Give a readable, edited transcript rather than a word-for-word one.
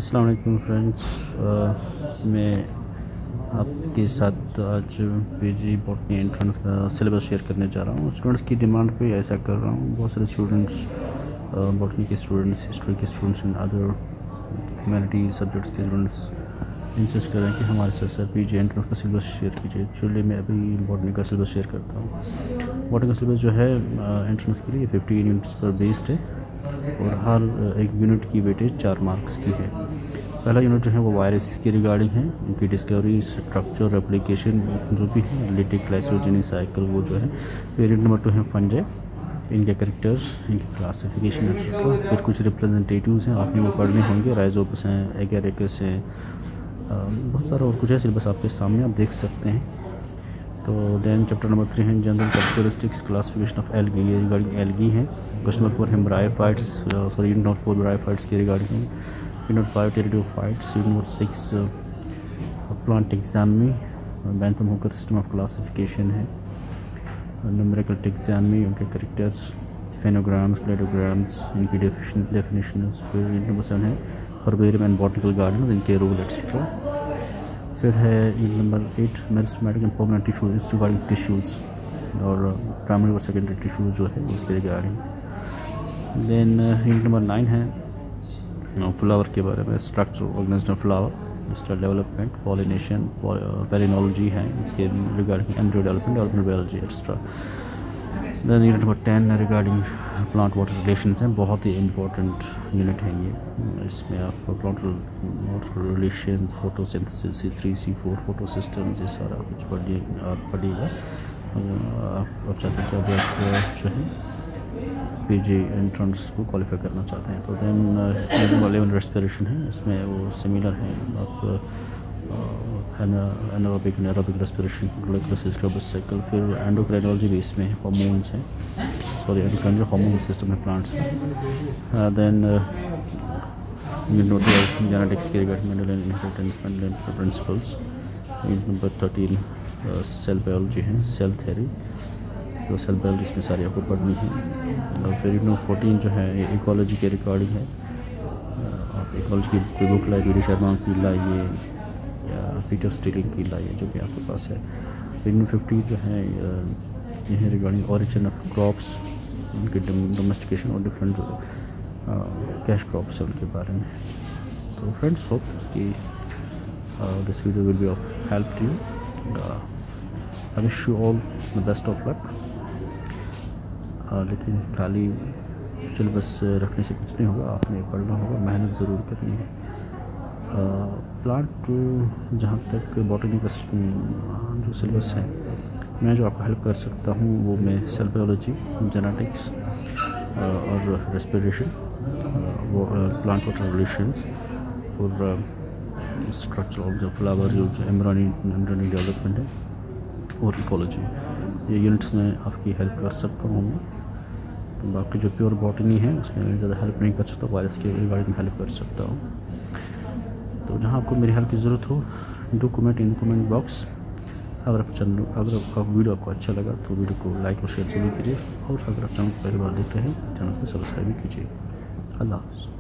अस्सलाम वालेकुम फ्रेंड्स, मैं आपके साथ आज पीजी बॉटनी एंट्रेंस का सिलेबस शेयर करने जा रहा हूँ। स्टूडेंट्स की डिमांड पे ऐसा कर रहा हूँ। बहुत सारे स्टूडेंट्स, बॉटनी के स्टूडेंट्स, हिस्ट्री के students and other humanity subjects के स्टूडेंट्स इंसिस्ट कर रहे हैं कि हमारे साथ सर पीजी एंट्रेंस का सिलेबस शेयर कीजिए। एक्चुअली मैं अभी बॉटनी का सिलेबस शेयर करता हूँ। बॉटनी का सिलेबस जो है एंट्रेंस के लिए 50 यूनिट्स पर बेस्ड है और हर एक यूनिट की वेटेज 4 मार्क्स की है। पहला यूनिट जो है वो वायरस की रिगार्डिंग है, उनकी डिस्कवरी, स्ट्रक्चर, एप्लीकेशन जो भी है, लिटिक, लाइसोजेनी, साइकिल वो जो है। फिर यूनिट नंबर 2 है फंजाई, इनके कैरेक्टर्स, इनकी क्लासिफिकेशन एक्सेट्रा। फिर कुछ रिप्रेजेंटेटिव्स हैं, आपने वो पढ़ने होंगे। राइजोपस हैं, एगेरिकस हैं, बहुत सारा और कुछ है। सिलेबस आपके सामने आप देख सकते हैं। तो देन चैप्टर नंबर 3 है general characteristics, classification of algae, ये रिगार्डिंग एल्गी है। क्वेश्चन नंबर 4 है bryophytes, sorry unit number 4 bryophytes के रिगार्डिंग है। Unit number 5 pteridophytes. Unit number 6 plant एग्जामी, Bentham Hooker system of classification है। न्यूमेरिकल टेक्सॉनमी, उनके characters, फेनोग्राम्स, क्लेडोग्राम्स, इनकी डेफिनेशंस। फिर यूनिट नंबर 7 है हर्बेरियम एंड बॉटनिकल गार्डन्स, इनके रूल एक्सेट्रा। फिर है unit number 8 meristematic and permanent tissues, regarding tissues और प्राइमरी और सेकेंडरी टिश्यूज़ जो है उसके रिगार्डिंग। देन यूनिट नंबर 9 है फ्लावर के बारे में, स्ट्रक्चर, ऑर्गेनिज्म फ्लावर, इसका डेवलपमेंट, पॉलिनेशन, पेरिनोलॉजी है इसके regarding, embryo development biology extra. Then unit number 10 regarding plant water relations हैं, बहुत ही इम्पोर्टेंट यूनिट है ये। इसमें आपको plant water relation, photosynthesis, C3 C4 photo systems, ये सारा कुछ पढ़िएगा। आप चाहते हैं कि अभी आप जो है पीजी एंट्रेंस को क्वालिफाई करना चाहते हैं। तो देन 11 रेस्पिरेशन है, इसमें वो सिमिलर है। आप एनारोबिक रेस्पिरेशन, साइकिल। फिर एंडोक्राइनोलॉजी भी इसमें है, हार्मोन्स हैं, सॉरी एंडोक्राइन हार्मोन सिस्टम है प्लांट्स में। देन जेनेटिक्स के regarding Mendelian inheritance, Mendelian principles. Unit number 13 cell biology है, सेल थ्योरी, तो सेल बायोलॉजी इसमें सारी आपको पढ़नी है। और फिर यूनिट नंबर 14 जो है ये इकोलॉजी के रिगार्डिंग है। आप इकोलॉजी की कोई बुक लाइए, वीडी शर्मा की लाइए या पीटर स्टीलिंग की लाइए, जो भी आपके पास है। यूनिट 50 जो है ये है रिगार्डिंग ऑरिजिन ऑफ क्रॉप्स, उनके डोमेस्टिकेशन और डिफरेंट जो कैश क्रॉप्स है उनके बारे में। तो फ्रेंड्स, होप कि this video will be of help to you. I wish you all the best of luck. लेकिन खाली सिलेबस रखने से कुछ नहीं होगा, आपने पढ़ना होगा, मेहनत ज़रूर करनी है। प्लांट जहाँ तक बॉटनी का जो सिलेबस है, मैं जो आपको हेल्प कर सकता हूँ वो मैं सेल बायोलॉजी, जेनेटिक्स और रेस्पिरेशन, वो प्लांट वाटर रिलेशंस और स्ट्रक्चर ऑफ द फ्लावर, जो एम्ब्रियोनिक डेवलपमेंट है, और इकोलॉजी, ये यूनिट्स में आपकी हेल्प कर सकता हूँ मैं। तो बाकी जो प्योर बॉटनी है उसमें मैं ज़्यादा हेल्प नहीं कर सकता, वायरस के रिगार्डिंग में हेल्प कर सकता हूँ। तो जहाँ आपको मेरी हेल्प की ज़रूरत हो, do comment in comment box. अगर आपका वीडियो आपको अच्छा लगा तो वीडियो को लाइक और शेयर ज़रूर कीजिए, और अगर आप चैनल को पहली बार देखते हैं चैनल को सब्सक्राइब भी कीजिए। अल्लाह हाफ़िज़।